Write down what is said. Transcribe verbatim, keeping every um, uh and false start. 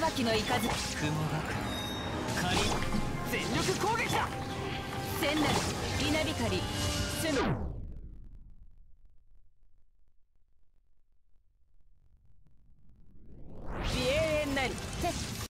きの雷雲が仮全力攻撃だ。 千なる稲光すむ